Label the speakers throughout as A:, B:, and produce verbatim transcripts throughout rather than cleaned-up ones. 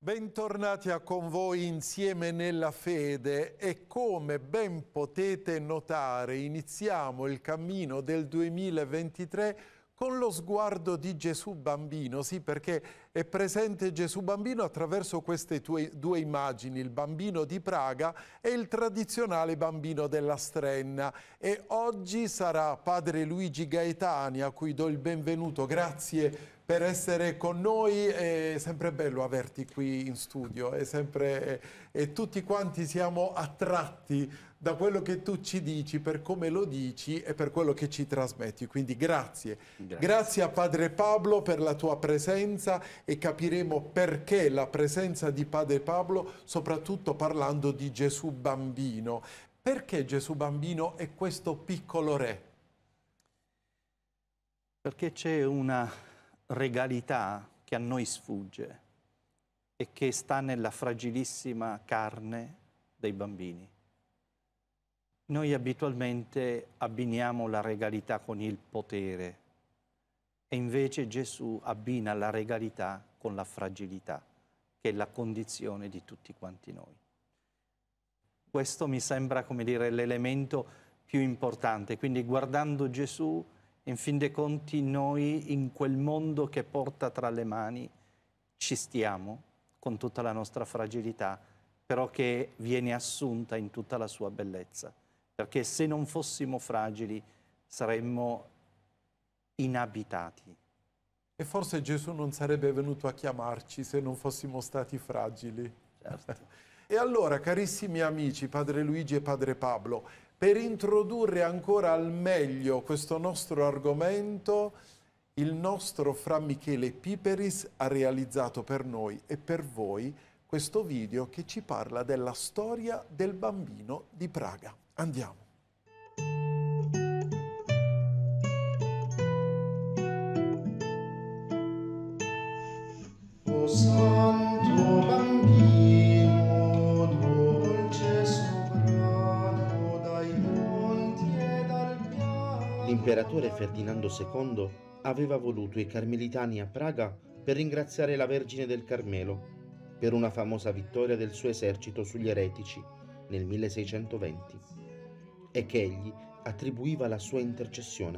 A: Bentornati a Con voi insieme nella fede e come ben potete notare iniziamo il cammino del duemilaventitré con lo sguardo di Gesù Bambino, sì, perché è presente Gesù Bambino attraverso queste tue, due immagini, il bambino di Praga e il tradizionale bambino della Strenna. E oggi sarà padre Luigi Gaetani, a cui do il benvenuto. Grazie per essere con noi, è sempre bello averti qui in studio, è sempre, e tutti quanti siamo attratti da quello che tu ci dici, per come lo dici e per quello che ci trasmetti, quindi grazie. Grazie. Grazie a Padre Pablo per la tua presenza e capiremo perché la presenza di Padre Pablo, soprattutto parlando di Gesù Bambino. Perché Gesù Bambino è questo piccolo re?
B: Perché c'è una regalità che a noi sfugge e che sta nella fragilissima carne dei bambini. Noi abitualmente abbiniamo la regalità con il potere e invece Gesù abbina la regalità con la fragilità, che è la condizione di tutti quanti noi. Questo mi sembra, come dire, l'elemento più importante. Quindi guardando Gesù, in fin dei conti, noi in quel mondo che porta tra le mani ci stiamo con tutta la nostra fragilità, però che viene assunta in tutta la sua bellezza. Perché se non fossimo fragili saremmo inabitati.
A: E forse Gesù non sarebbe venuto a chiamarci se non fossimo stati fragili.
B: Certo.
A: E allora, carissimi amici, Padre Luigi e Padre Pablo, per introdurre ancora al meglio questo nostro argomento, il nostro Fra Michele Piperis ha realizzato per noi e per voi questo video che ci parla della storia del bambino di Praga. Andiamo.
C: O santo bambino, dolce sovrano dai monti e dal piano.
D: L'imperatore Ferdinando secondo aveva voluto i carmelitani a Praga per ringraziare la Vergine del Carmelo per una famosa vittoria del suo esercito sugli eretici nel milleseicentoventi e che egli attribuiva alla sua intercessione.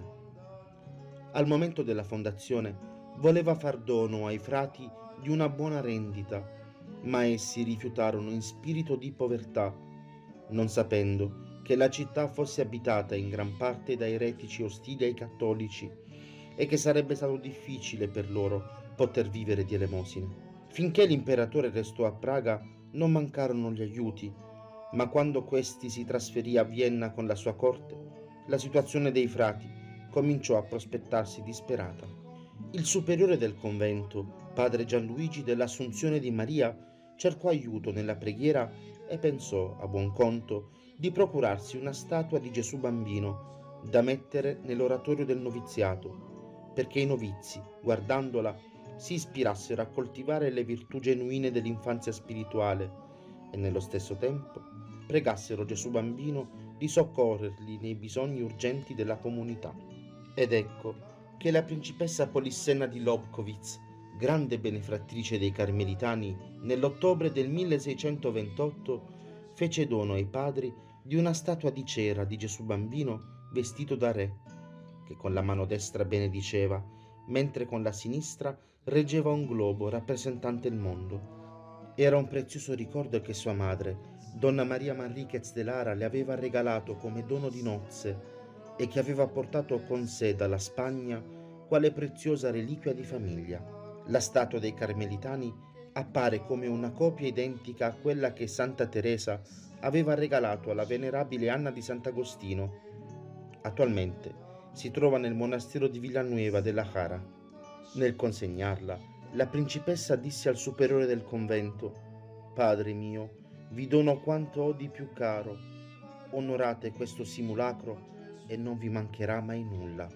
D: Al momento della fondazione voleva far dono ai frati di una buona rendita, ma essi rifiutarono in spirito di povertà, non sapendo che la città fosse abitata in gran parte da eretici ostili ai cattolici e che sarebbe stato difficile per loro poter vivere di elemosine. Finché l'imperatore restò a Praga non mancarono gli aiuti, ma quando questi si trasferì a Vienna con la sua corte, la situazione dei frati cominciò a prospettarsi disperata. Il superiore del convento, padre Gianluigi dell'Assunzione di Maria, cercò aiuto nella preghiera e pensò, a buon conto, di procurarsi una statua di Gesù Bambino da mettere nell'oratorio del noviziato, perché i novizi, guardandola, si ispirassero a coltivare le virtù genuine dell'infanzia spirituale e nello stesso tempo pregassero Gesù Bambino di soccorrerli nei bisogni urgenti della comunità. Ed ecco che la principessa Polissenna di Lobkowitz, grande benefattrice dei Carmelitani, nell'ottobre del milleseicentoventotto fece dono ai padri di una statua di cera di Gesù Bambino vestito da re, che con la mano destra benediceva, mentre con la sinistra reggeva un globo rappresentante il mondo. Era un prezioso ricordo che sua madre, Donna Maria Manriquez de Lara, le aveva regalato come dono di nozze e che aveva portato con sé dalla Spagna quale preziosa reliquia di famiglia. La statua dei Carmelitani appare come una copia identica a quella che Santa Teresa aveva regalato alla venerabile Anna di Sant'Agostino. Attualmente si trova nel monastero di Villanueva della Jara. Nel consegnarla, la principessa disse al superiore del convento: «Padre mio, vi dono quanto ho di più caro. Onorate questo simulacro e non vi mancherà mai nulla».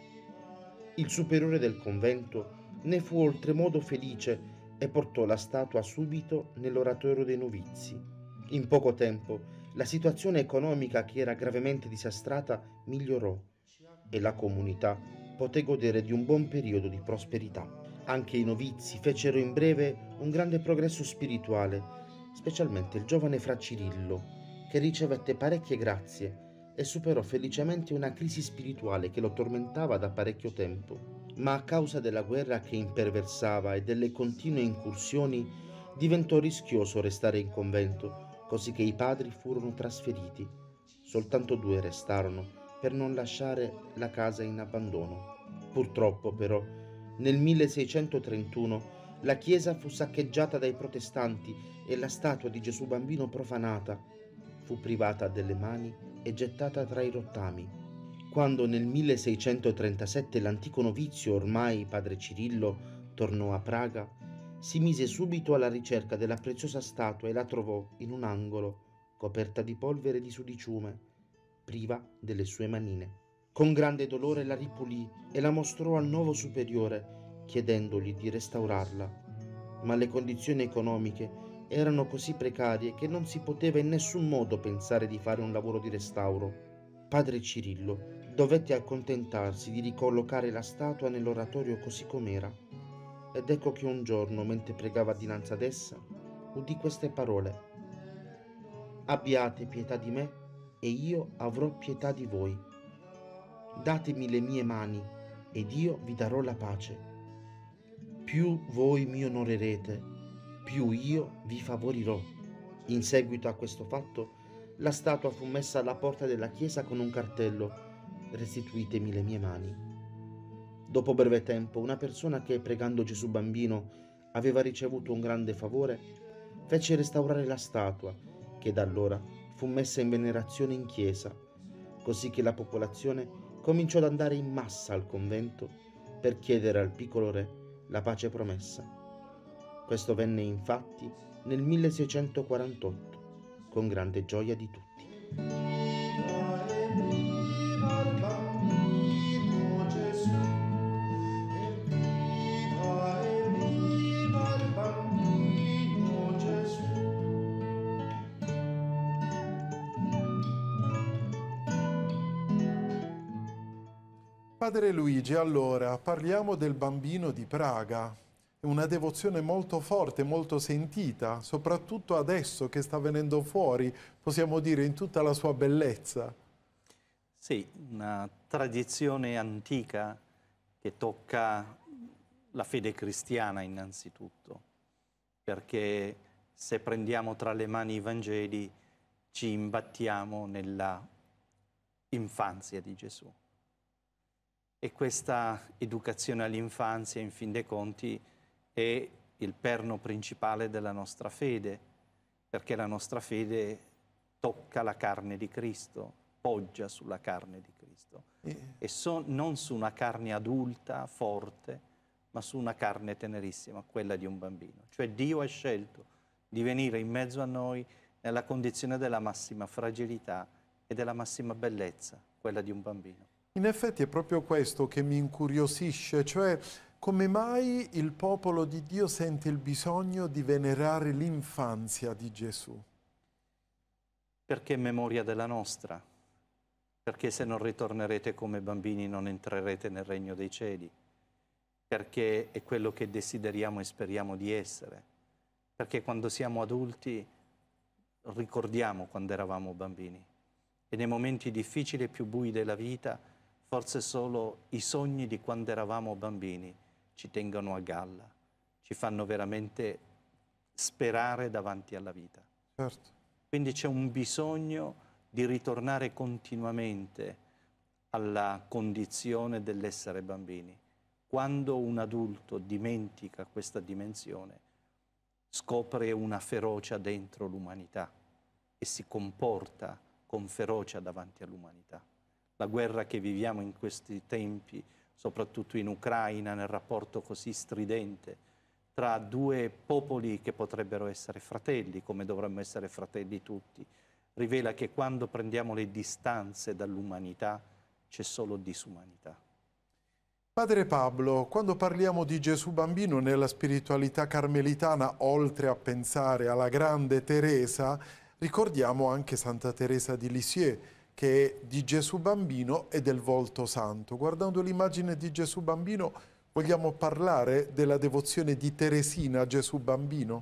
D: Il superiore del convento ne fu oltremodo felice e portò la statua subito nell'oratorio dei novizi. In poco tempo la situazione economica, che era gravemente disastrata, migliorò e la comunità poté godere di un buon periodo di prosperità. Anche i novizi fecero in breve un grande progresso spirituale, specialmente il giovane fra Cirillo, che ricevette parecchie grazie e superò felicemente una crisi spirituale che lo tormentava da parecchio tempo. Ma a causa della guerra che imperversava e delle continue incursioni, diventò rischioso restare in convento, così che i padri furono trasferiti. Soltanto due restarono per non lasciare la casa in abbandono. Purtroppo, però, nel milleseicentotrentuno la chiesa fu saccheggiata dai protestanti e la statua di Gesù Bambino profanata. Fu privata delle mani e gettata tra i rottami. Quando nel milleseicentotrentasette l'antico novizio, ormai padre Cirillo, tornò a Praga, si mise subito alla ricerca della preziosa statua e la trovò in un angolo, coperta di polvere di sudiciume, priva delle sue manine. Con grande dolore la ripulì e la mostrò al nuovo superiore, chiedendogli di restaurarla. Ma le condizioni economiche erano così precarie che non si poteva in nessun modo pensare di fare un lavoro di restauro. Padre Cirillo dovette accontentarsi di ricollocare la statua nell'oratorio così com'era. Ed ecco che un giorno, mentre pregava dinanzi ad essa, udì queste parole: «Abbiate pietà di me e io avrò pietà di voi. Datemi le mie mani ed io vi darò la pace. Più voi mi onorerete, più io vi favorirò». In seguito a questo fatto, la statua fu messa alla porta della chiesa con un cartello: «Restituitemi le mie mani». Dopo breve tempo, una persona che, pregando Gesù Bambino, aveva ricevuto un grande favore, fece restaurare la statua, che da allora fu messa in venerazione in chiesa, così che la popolazione cominciò ad andare in massa al convento per chiedere al piccolo re la pace promessa. Questo venne infatti nel milleseicentoquarantotto, con grande gioia di tutti.
A: Padre Luigi, allora parliamo del Bambino di Praga. È una devozione molto forte, molto sentita, soprattutto adesso che sta venendo fuori, possiamo dire, in tutta la sua bellezza.
B: Sì, una tradizione antica che tocca la fede cristiana innanzitutto, perché se prendiamo tra le mani i Vangeli ci imbattiamo nella infanzia di Gesù. E questa educazione all'infanzia, in fin dei conti, è il perno principale della nostra fede, perché la nostra fede tocca la carne di Cristo, poggia sulla carne di Cristo,
A: Eh.
B: e so, non su una carne adulta, forte, ma su una carne tenerissima, quella di un bambino. Cioè Dio ha scelto di venire in mezzo a noi nella condizione della massima fragilità e della massima bellezza, quella di un bambino.
A: In effetti è proprio questo che mi incuriosisce, cioè come mai il popolo di Dio sente il bisogno di venerare l'infanzia di Gesù?
B: Perché è memoria della nostra, perché se non ritornerete come bambini non entrerete nel regno dei cieli, perché è quello che desideriamo e speriamo di essere, perché quando siamo adulti ricordiamo quando eravamo bambini e nei momenti difficili e più bui della vita forse solo i sogni di quando eravamo bambini ci tengono a galla, ci fanno veramente sperare davanti alla vita.
A: Certo.
B: Quindi c'è un bisogno di ritornare continuamente alla condizione dell'essere bambini. Quando un adulto dimentica questa dimensione, scopre una ferocia dentro l'umanità e si comporta con ferocia davanti all'umanità. La guerra che viviamo in questi tempi, soprattutto in Ucraina, nel rapporto così stridente tra due popoli che potrebbero essere fratelli, come dovremmo essere fratelli tutti, rivela che quando prendiamo le distanze dall'umanità c'è solo disumanità.
A: Padre Pablo, quando parliamo di Gesù Bambino nella spiritualità carmelitana, oltre a pensare alla grande Teresa, ricordiamo anche Santa Teresa di Lisieux, che è di Gesù Bambino e del volto santo. Guardando l'immagine di Gesù Bambino Vogliamo parlare della devozione di Teresina a Gesù Bambino?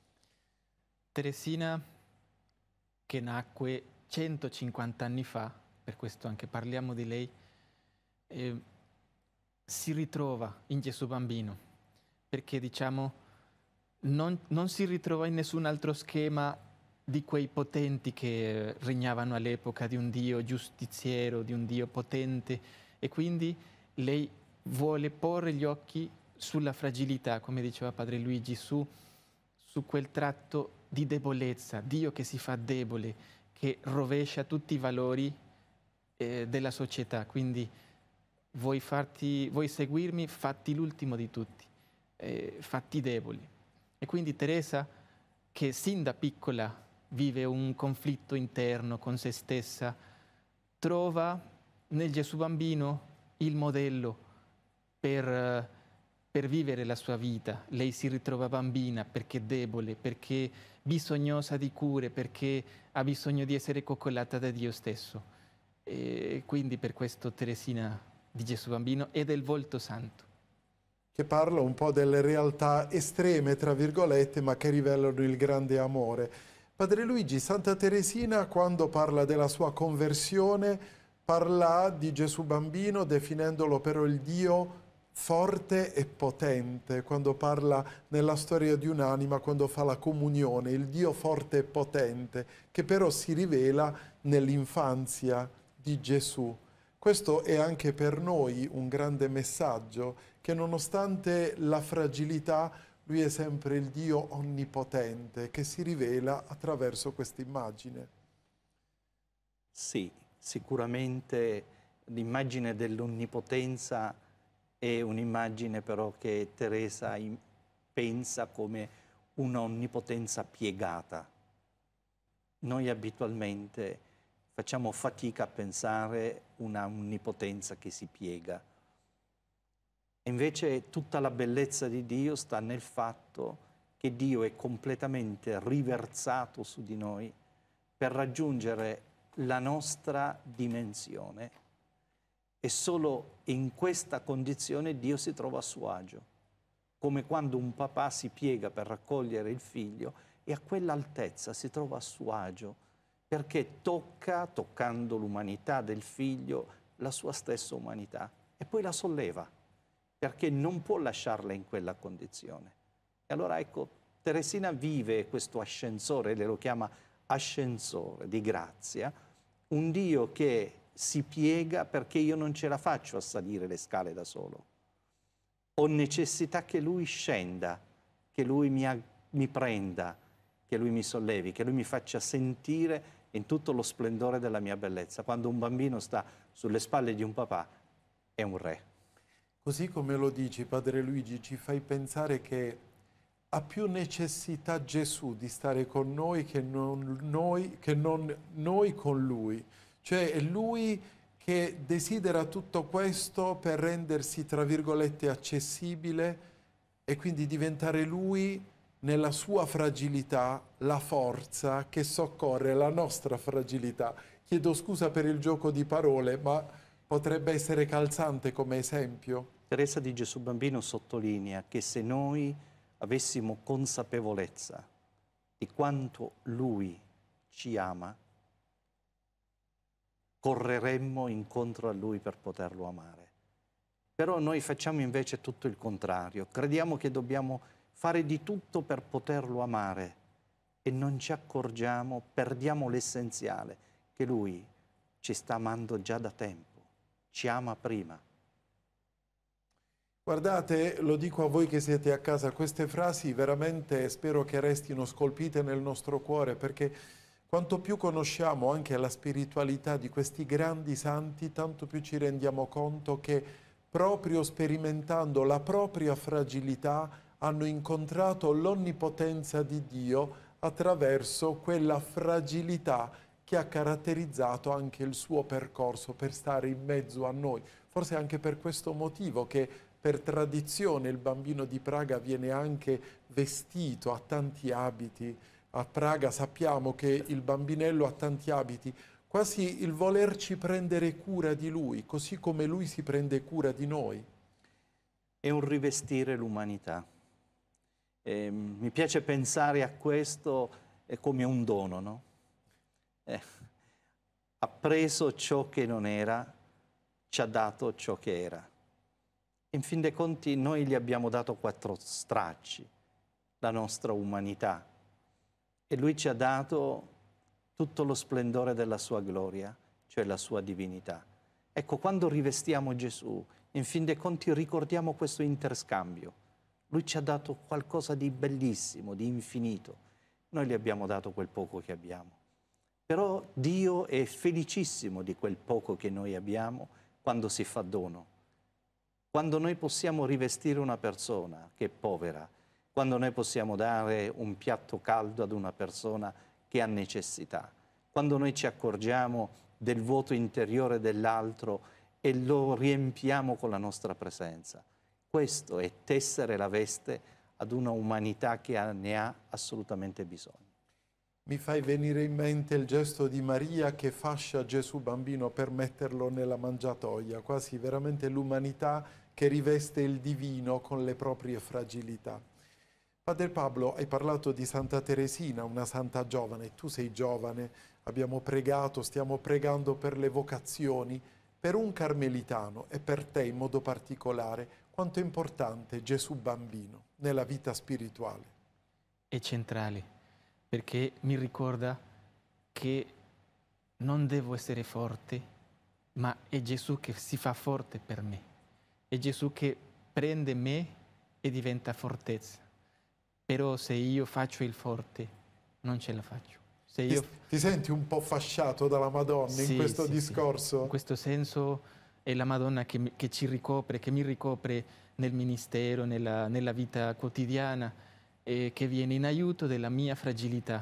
E: Teresina, che nacque centocinquanta anni fa, per questo anche parliamo di lei, eh, si ritrova in Gesù Bambino, perché diciamo non, non si ritrova in nessun altro schema di quei potenti che regnavano all'epoca, di un Dio giustiziero, di un Dio potente, e quindi lei vuole porre gli occhi sulla fragilità, come diceva Padre Luigi, su, su quel tratto di debolezza, Dio che si fa debole, che rovescia tutti i valori eh, della società. Quindi vuoi, farti, vuoi seguirmi, fatti l'ultimo di tutti, eh, fatti deboli. E quindi Teresa, che sin da piccola vive un conflitto interno con se stessa, trova nel Gesù Bambino il modello per, per vivere la sua vita. Lei si ritrova bambina perché debole, perché bisognosa di cure, perché ha bisogno di essere coccolata da Dio stesso. E quindi per questo Teresina di Gesù Bambino e del volto santo.
A: Che parla un po' delle realtà estreme, tra virgolette, ma che rivelano il grande amore. Padre Luigi, Santa Teresina, quando parla della sua conversione, parla di Gesù Bambino definendolo però il Dio forte e potente. Quando parla nella storia di un'anima, quando fa la comunione, il Dio forte e potente, che però si rivela nell'infanzia di Gesù. Questo è anche per noi un grande messaggio, che nonostante la fragilità, Lui è sempre il Dio onnipotente, che si rivela attraverso questa immagine.
B: Sì, sicuramente l'immagine dell'onnipotenza è un'immagine però che Teresa pensa come un'onnipotenza piegata. Noi abitualmente facciamo fatica a pensare una onnipotenza che si piega. Invece tutta la bellezza di Dio sta nel fatto che Dio è completamente riversato su di noi per raggiungere la nostra dimensione, e solo in questa condizione Dio si trova a suo agio, come quando un papà si piega per raccogliere il figlio e a quell'altezza si trova a suo agio, perché tocca, toccando l'umanità del figlio, la sua stessa umanità, e poi la solleva, perché non può lasciarla in quella condizione. E allora ecco, Teresina vive questo ascensore, lei lo chiama ascensore di grazia, un Dio che si piega perché io non ce la faccio a salire le scale da solo. Ho necessità che Lui scenda, che Lui mi, mi prenda, che Lui mi sollevi, che Lui mi faccia sentire in tutto lo splendore della mia bellezza. Quando un bambino sta sulle spalle di un papà, è un re.
A: Così come lo dici, Padre Luigi, ci fai pensare che ha più necessità Gesù di stare con noi che non noi, che non noi con Lui. Cioè è Lui che desidera tutto questo per rendersi, tra virgolette, accessibile, e quindi diventare Lui, nella sua fragilità, la forza che soccorre la nostra fragilità. Chiedo scusa per il gioco di parole, ma potrebbe essere calzante come esempio.
B: Teresa di Gesù Bambino sottolinea che se noi avessimo consapevolezza di quanto Lui ci ama, correremmo incontro a Lui per poterlo amare. Però noi facciamo invece tutto il contrario. Crediamo che dobbiamo fare di tutto per poterlo amare e non ci accorgiamo, perdiamo l'essenziale, che Lui ci sta amando già da tempo, ci ama prima.
A: Guardate, lo dico a voi che siete a casa, queste frasi veramente spero che restino scolpite nel nostro cuore, perché quanto più conosciamo anche la spiritualità di questi grandi santi, tanto più ci rendiamo conto che proprio sperimentando la propria fragilità hanno incontrato l'onnipotenza di Dio attraverso quella fragilità che ha caratterizzato anche il suo percorso per stare in mezzo a noi. Forse anche per questo motivo che per tradizione il bambino di Praga viene anche vestito, ha tanti abiti. A Praga sappiamo che il bambinello ha tanti abiti, quasi il volerci prendere cura di lui, così come lui si prende cura di noi.
B: è un rivestire l'umanità. Eh, mi piace pensare a questo eh, come un dono, no? Eh, ha preso ciò che non era, ci ha dato ciò che era. In fin dei conti noi gli abbiamo dato quattro stracci, la nostra umanità, e lui ci ha dato tutto lo splendore della sua gloria, cioè la sua divinità. Ecco, quando rivestiamo Gesù, in fin dei conti ricordiamo questo interscambio. Lui ci ha dato qualcosa di bellissimo, di infinito. Noi gli abbiamo dato quel poco che abbiamo. Però Dio è felicissimo di quel poco che noi abbiamo quando si fa dono. Quando noi possiamo rivestire una persona che è povera, quando noi possiamo dare un piatto caldo ad una persona che ha necessità, quando noi ci accorgiamo del vuoto interiore dell'altro e lo riempiamo con la nostra presenza. Questo è tessere la veste ad una umanità che ha, ne ha assolutamente bisogno.
A: Mi fai venire in mente il gesto di Maria che fascia Gesù bambino per metterlo nella mangiatoia, quasi veramente l'umanità che riveste il divino con le proprie fragilità. Padre Pablo, hai parlato di Santa Teresina, una santa giovane. Tu sei giovane, abbiamo pregato, stiamo pregando per le vocazioni, per un carmelitano e per te in modo particolare. Quanto è importante Gesù bambino nella vita spirituale?
E: È centrale, perché mi ricorda che non devo essere forte, ma è Gesù che si fa forte per me. È Gesù che prende me e diventa fortezza. Però se io faccio il forte, non ce la faccio. Se io...
A: ti, ti senti un po' fasciato dalla Madonna
E: sì,
A: in questo
E: sì,
A: discorso?
E: Sì. In questo senso è la Madonna che, mi, che ci ricopre, che mi ricopre nel ministero, nella, nella vita quotidiana, e che viene in aiuto della mia fragilità.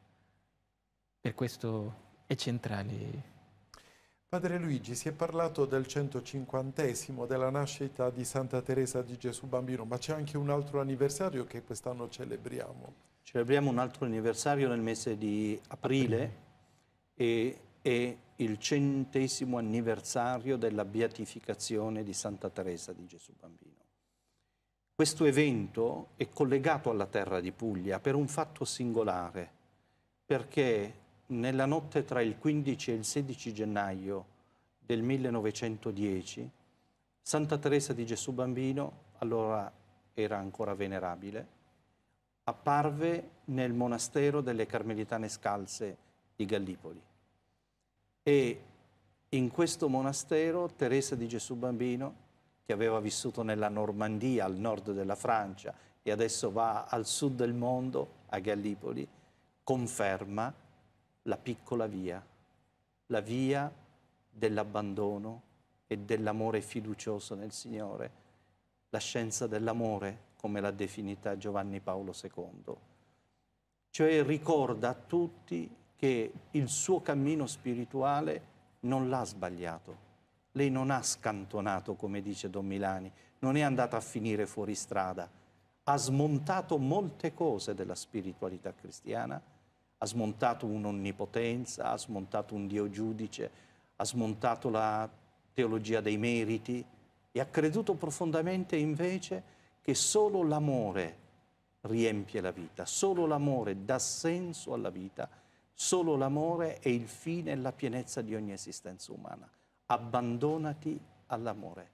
E: Per questo è centrale.
A: Padre Luigi, si è parlato del centocinquantesimo della nascita di Santa Teresa di Gesù Bambino, ma c'è anche un altro anniversario che quest'anno celebriamo.
B: Celebriamo un altro anniversario nel mese di aprile e è il centesimo anniversario della beatificazione di Santa Teresa di Gesù Bambino. Questo evento è collegato alla terra di Puglia per un fatto singolare, perché nella notte tra il quindici e il sedici gennaio del millenovecentodieci, Santa Teresa di Gesù Bambino, allora era ancora venerabile, apparve nel monastero delle Carmelitane Scalze di Gallipoli. E in questo monastero Teresa di Gesù Bambino, che aveva vissuto nella Normandia, al nord della Francia, e adesso va al sud del mondo, a Gallipoli, conferma la piccola via, la via dell'abbandono e dell'amore fiducioso nel Signore, la scienza dell'amore, come l'ha definita Giovanni Paolo secondo. Cioè ricorda a tutti che il suo cammino spirituale non l'ha sbagliato. Lei non ha scantonato, come dice Don Milani, non è andata a finire fuori strada. Ha smontato molte cose della spiritualità cristiana, ha smontato un'onnipotenza, ha smontato un Dio giudice, ha smontato la teologia dei meriti e ha creduto profondamente invece che solo l'amore riempie la vita, solo l'amore dà senso alla vita, solo l'amore è il fine e la pienezza di ogni esistenza umana. Abbandonati all'amore.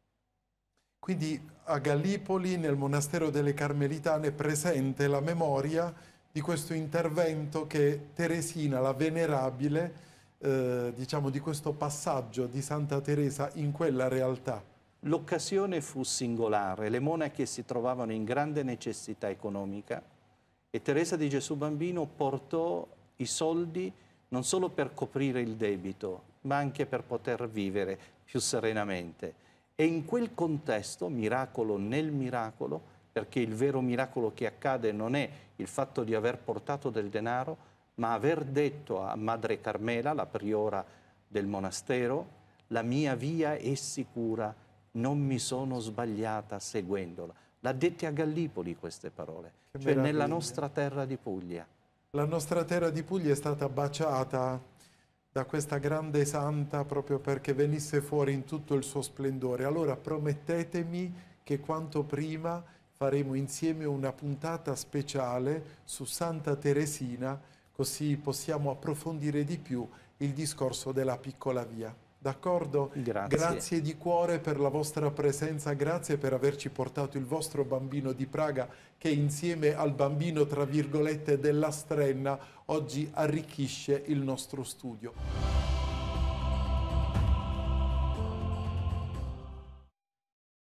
A: Quindi a Gallipoli, nel monastero delle Carmelitane, è presente la memoria di questo intervento che Teresina, la venerabile, eh, diciamo di questo passaggio di Santa Teresa in quella realtà.
B: L'occasione fu singolare, le monache si trovavano in grande necessità economica e Teresa di Gesù Bambino portò i soldi non solo per coprire il debito, ma anche per poter vivere più serenamente. E in quel contesto, miracolo nel miracolo, perché il vero miracolo che accade non è il fatto di aver portato del denaro, ma aver detto a Madre Carmela, la priora del monastero, la mia via è sicura, non mi sono sbagliata seguendola. L'ha dette a Gallipoli queste parole,
A: Che
B: cioè
A: meraviglia.
B: nella nostra terra di Puglia.
A: La nostra terra di Puglia è stata baciata da questa grande santa proprio perché venisse fuori in tutto il suo splendore. Allora promettetemi che quanto prima faremo insieme una puntata speciale su Santa Teresina, così possiamo approfondire di più il discorso della piccola via. D'accordo?
B: Grazie.
A: Grazie di cuore per la vostra presenza, grazie per averci portato il vostro bambino di Praga, che insieme al bambino, tra virgolette, della Strenna, oggi arricchisce il nostro studio.